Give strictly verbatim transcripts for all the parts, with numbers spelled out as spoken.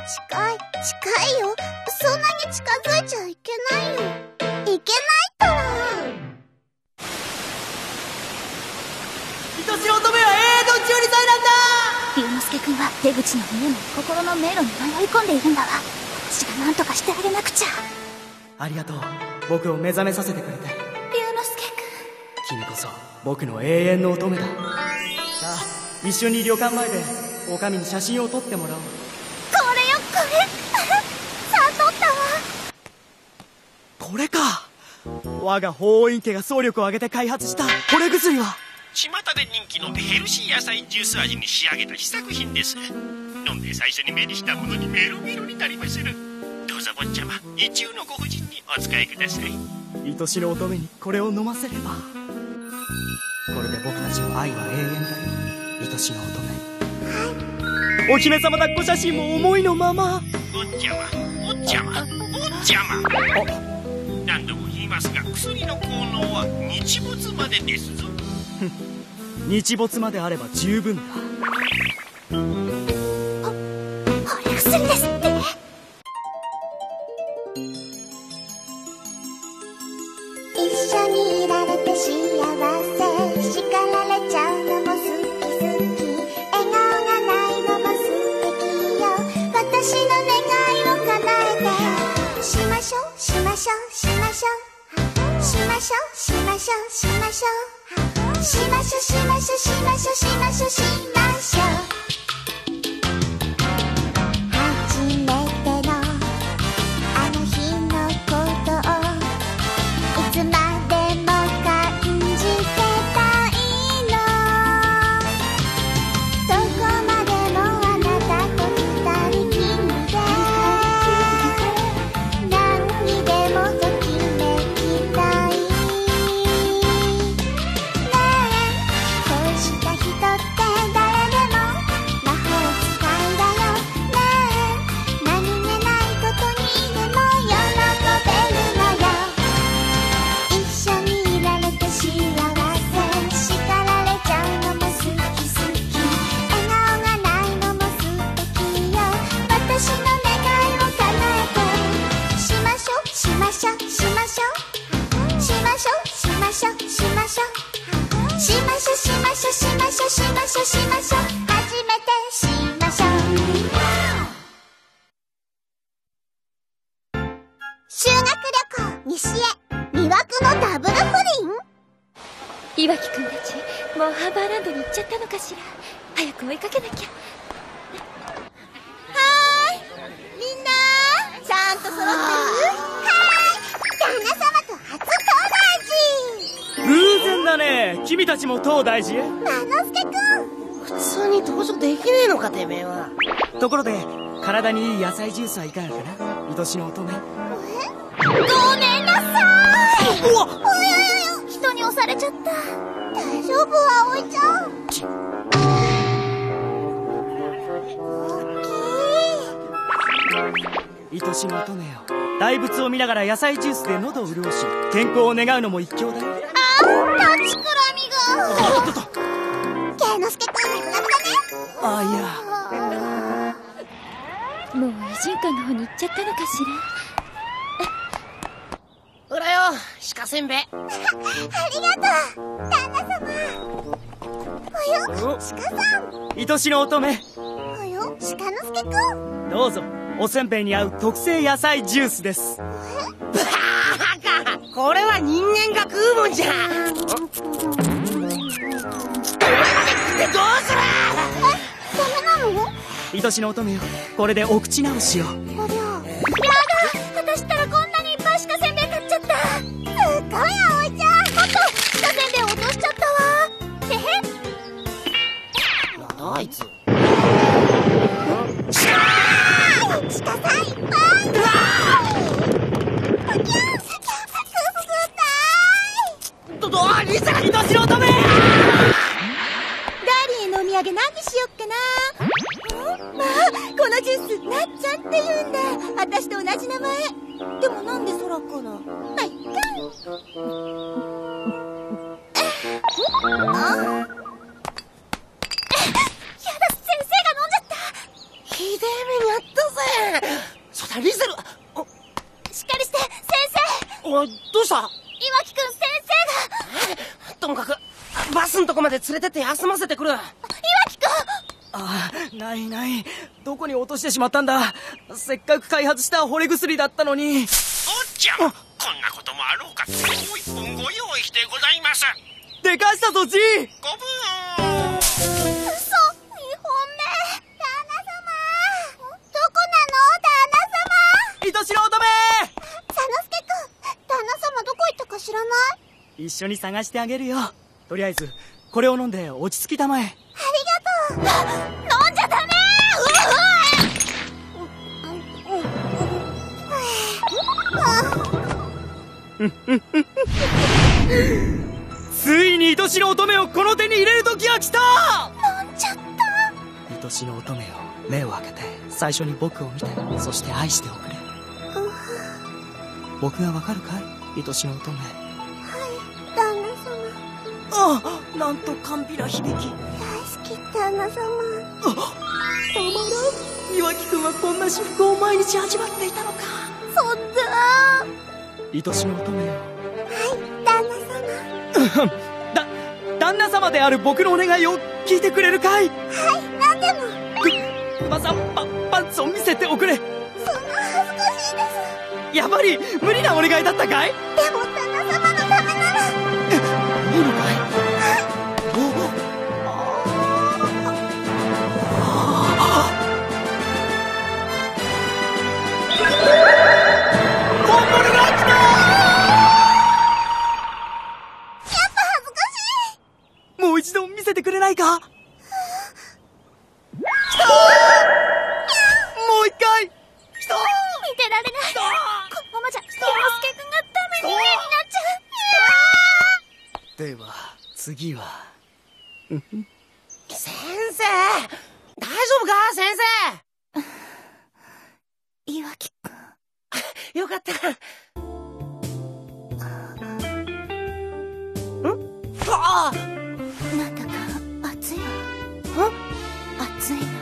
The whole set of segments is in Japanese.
近い近いよ。そんなに近づいちゃいけないよ。いけないったら。 愛しの乙女は永遠のじゅうにさいなんだ。 龍之介君は出口の見えない心の迷路に迷い込んでいるんだわ。私が何とかしてあげなくちゃ。 ありがとう、僕を目覚めさせてくれて。 龍之介君、 君こそ僕の永遠の乙女だ。さあ一緒に旅館前でお上に写真を撮ってもらおう。 これよこれさあ撮ったわ。 これか。我が法院家が総力を挙げて開発したこれ薬は巷で人気のヘルシー野菜ジュース味に仕上げた試作品です。飲んで最初に目にしたものにメロメロになりまする。どうぞ坊ちゃま、一中のご婦人にお使いください。 愛しの乙女にこれを飲ませれば、これで僕たちの愛は永遠だよ、愛しの乙女。はい、お姫様抱っこ写真も思いのまま。 坊ちゃま坊ちゃま坊ちゃま、何度も言いますが薬の効能は日没までですぞ。 日没まであれば十分だ。 ほれ薬ですって。一緒にいられて幸せ、叱られちゃうのも好き好き、笑顔がないのも素敵よ。私の願いを叶えてしましょうしましょうしましょうしましょうしましょうしましょうしましょしましょしましょしましょしましょ。初めてのあの日のことをいつまでも感じてたいの。どこまでもあなたと二人きりで何にでもときめきたい。した人って誰でも魔法使いだよね。何気ないことにでも喜べるのよ。一緒にいられて幸せ、叱られちゃうのも好き好き、笑顔がないのも素敵よ。私の願いを叶えてしましょうしましょうしましょうしましょうしましょうしましょうしましょしましょしましょしましょしましょ初めてしましょ。修学旅行西へ魅惑のダブル不倫。 岩城くんたちもうハーバーランドに行っちゃったのかしら。早く追いかけなきゃ。 はーい、みんなちゃんと揃ってる？はーい、旦那様と初東大寺。 偶然だね、君たちも東大寺へ。 真之介くん、 普通に登場できねえのかてめえは。 ところで体にいい野菜ジュースはいかがかな、愛しの乙女。 ごめんなさい。 うわっ、 おややや、人に押されちゃった。大丈夫、葵ちゃん。 愛しの乙女よ、大仏を見ながら野菜ジュースで喉を潤し健康を願うのも一興だよ。 あー、立ちくらみが。 おっとっと、 圭之介くん、ダメだね。 あ、いや、 もう異人館の方に行っちゃったのかしほらよ、鹿せんべい。 ありがとう、旦那様。およ、鹿さん。 愛しの乙女、 およ、鹿之介くん。 どうぞ。おせんべいに合う特製野菜ジュースです。 バカ、これは人間が食うもんじゃ。どうする？ ダメなの？ 愛しの乙女よ、これでお口直しを。 ありゃ。やだ、私ったらこんなにいっぱい鹿せんべい買っちゃった。すっごい、葵ちゃん。おっと、鹿せんべい落としちゃったわ。へへ。 なんだあいつ。 鹿さんいっぱい。うわー。おきゃー、すくすくど、ど、リサ、愛しの乙女。 ダーリンへのお土産何にしよっかな。まあ、このジュースなっちゃんって言うんだ。私と同じ名前。でもなんで空から。まあ、いっか。あ、やだ、先生が飲んじゃった。 ひでえ目にあったぜ。そうだ、リゼル。 しっかりして先生。 おい、どうした？ 岩城くん先生が。 ともかくバスんとこまで連れてって休ませてくる。 岩城くん。 ああ、ないない。どこに落としてしまったんだ。せっかく開発した惚れ薬だったのに。おっちゃん、こんなこともあろうか。もう一本ご用意してございます。 でかしたぞ、じい。 ごぶん。 嘘、にほんめ。旦那様。どこなの、旦那様。 愛しの乙女。 佐之助くん、旦那様どこ行ったか知らない？ 一緒に探してあげるよ。とりあえずこれを飲んで落ち着きたまえ。 ありがとう。飲んじゃダメ。 ついに愛しの乙女をこの手に入れる時が来た。 飲んじゃった。 愛しの乙女よ、目を開けて最初に僕を見て、そして愛しておくれ。僕がわかるかい、愛しの乙女。 はい、旦那様。 ああ、なんと甘美な響き。 大好き、旦那様。 あ、たまらん。岩城くんはこんな至福を毎日味わっていたのか。 そんな。 愛しの乙女よ。 はい、旦那様。 だ、旦那様である僕のお願いを聞いてくれるかい。 はい、何でも。 く、まさパ、パンツを見せておくれ。 そんな恥ずかしいです。 やっぱり無理なお願いだったかい。 でも旦那様のためなら。 いいのかい。本物が来た。やっぱ恥ずかしい。もう一度見せてくれないか。来たー。もう一回。来たー。 見てられない。このままじゃ龍之介くんがダメ人間になっちゃう。 では次は先生、大丈夫か先生。 岩城くん、 よかった。ん？ああ、 なんだか熱いわ。熱いの。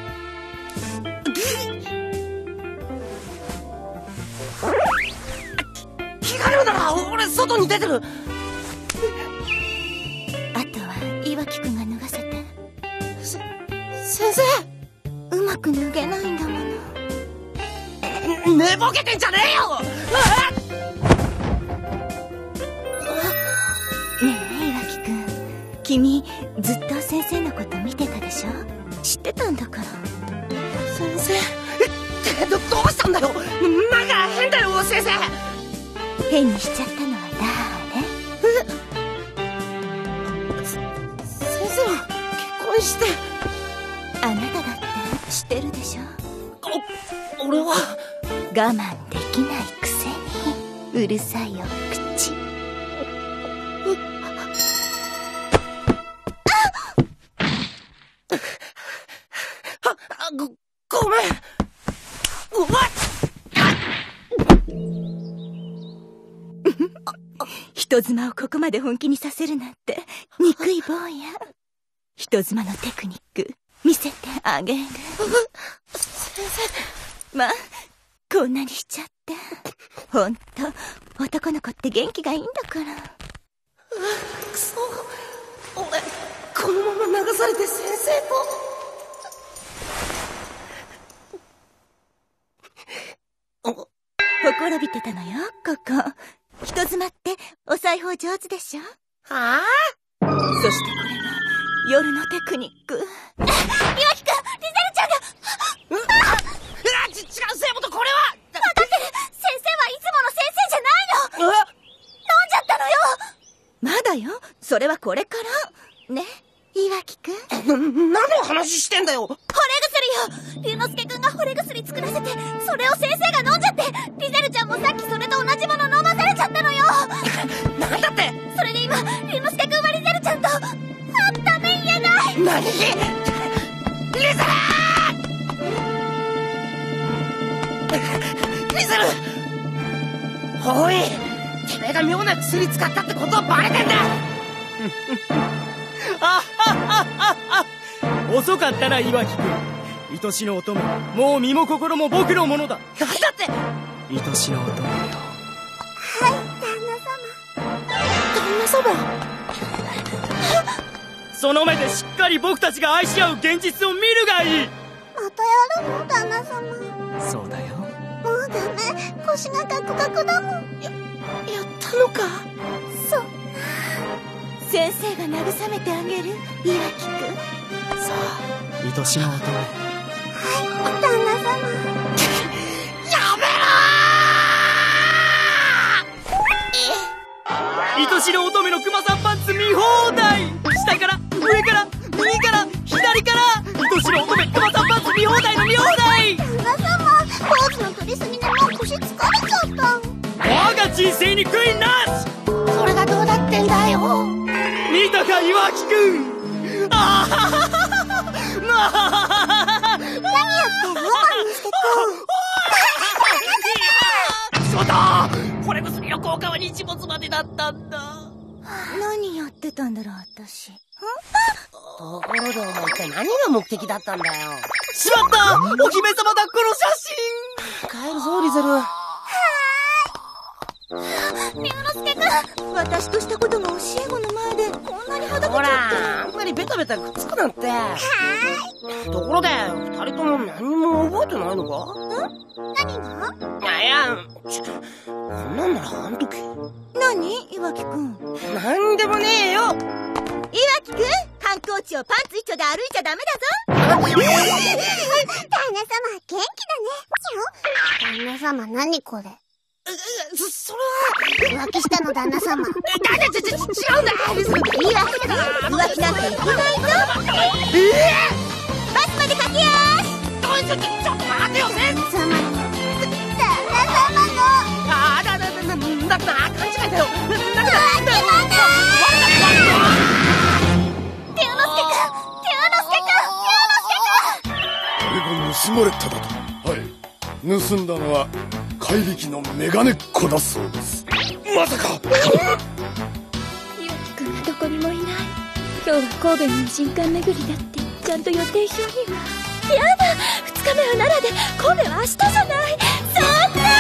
気がるなら俺外に出てる。 あとは岩城くんが脱がせて。 せ先生、 うまく脱げないんだもの。 寝ぼけてんじゃねえよ。 ねえ岩城くん、君ずっと先生のこと見てたでしょ。知ってたんだから。 先生、えどどうしたんだよ。なんか変だよ先生。 変にしちゃったのは誰？ 先生は結婚して。 あなただって知ってるでしょ。 お俺は我慢できないくせにうるさいお口。 あごごめん。うわっ人妻をここまで本気にさせるなんて憎い坊や。人妻のテクニック見せてあげる。 先生、 まあこんなにしちゃってほんと男の子って元気がいいんだから。 くそ、俺このまま流されて先生と。 ほころびてたのよここ。人妻ってお裁縫上手でしょ。 はあ。 そしてこれが夜のテクニック。岩城くん、リゼルちゃんが。 うわっ、違う生元、これは分かってる。先生はいつもの先生じゃないの。飲んじゃったのよ。まだよ、それはこれからね。岩城くん、 な何の話してんだよ。 惚れ薬よ。龍之介くんが惚れ薬作らせて、それを先生が飲んじゃって、リゼルちゃんもさっきそれと同じもの飲まされちゃったのよ。 なんだって。 それで今龍之介くんはリゼルちゃんと。あ、ダメ言えない。 何？リゼルリゼルおい、てめえが妙な薬使ったってことはバレてんだ。 あはははは遅かったな岩城くん。 愛しの乙女、もう身も心も僕のものだ。 だって愛しの乙女よ。 はい、旦那様。 旦那様。 その目でしっかり僕たちが愛し合う現実を見るがいい。 またやるの旦那様。 そうだよ。 もうダメ、腰がカクカクだもん。や、やったのか。 そう。 先生が慰めてあげる、岩城くん。 さあ、愛しの乙女。 はい、旦那様。 やめろー！愛しの乙女のクマさんパンツ見放題。下から上から右から左から愛しの乙女クマさんパンツ見放題の見放題。 旦那様、ポーズの取りすぎでもう腰疲れちゃった。 我が人生に悔いなし。 それがどうだってんだよ。 見たか岩城くん。あはははは。 何やってんのマニスケくん。しまった。これ薬の効果は日没までだったんだ。 何やってたんだろう、私。 ところでお前一体何が目的だったんだよ。 しまった、お姫様抱っこの写真。 帰るぞリゼル。 龍之介くん、私としたことが教え子の前でこんなにはだけちゃって。 ほら、あんまりベタベタくっつくなんて。はーい。ところで二人とも何も覚えてないのか？ ん？何が？ いやいや、ちょこんなんならあん時。 何？岩城くん。 なんでもねえよ。 岩城くん、観光地をパンツ一丁で歩いちゃダメだぞ。 旦那様、元気だね。旦那様、何これ？ そ、それは浮気したの旦那様。 だってち、ち、違うんだ。 岩城くん、浮気なんていけないぞ。ええー、バスまで駆け足。 ちょ、ちょ、ちょっと待てよ、先生。 旦那様の。 ああ、だ、だ、だ、だ、だったな、勘違いだよ。だ、だ、だ、だ、だ、 龍之介くん、龍之介くん、龍之介くん。 これが盗まれただと。はい。盗んだのは怪力のメガネっ子だそうです。まさか。 ゆうきくんがどこにもいない。今日は神戸に新館巡りだってちゃんと予定表には。やだ、二日目は奈良で神戸は明日じゃない。そんな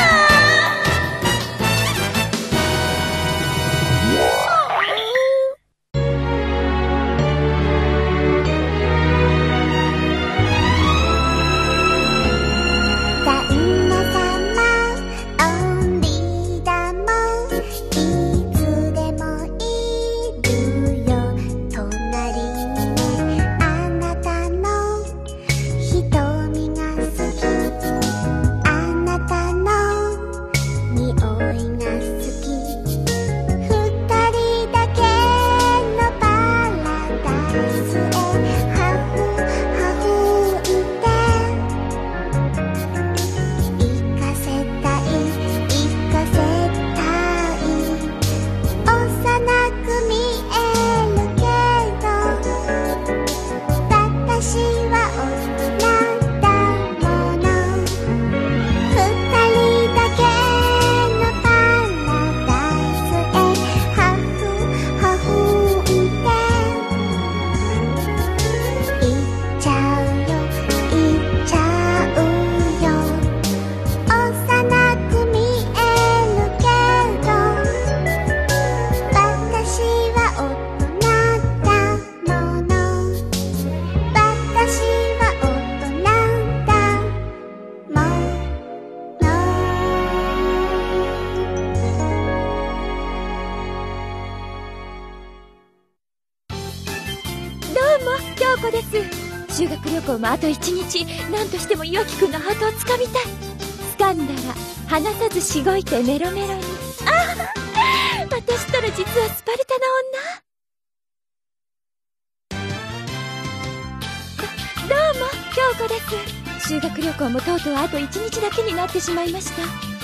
修学旅行もあと一日、何としても岩城くんのハートをつかみたい。掴んだら離さずしごいてメロメロに。ああ、私ったら実はスパルタな女。ど、どうも京子です。修学旅行もとうとうあと一日だけになってしまいました。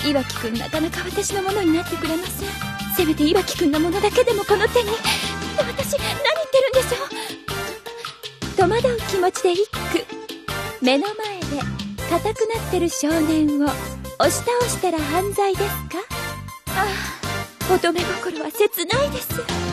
岩城くんなかなか私のものになってくれません。せめて岩城くんのものだけでもこの手に。私何言ってるんでしょう。戸惑う気持ちで一句。目の前で硬くなってる少年を押し倒したら犯罪ですか？ああ、乙女心は切ないです。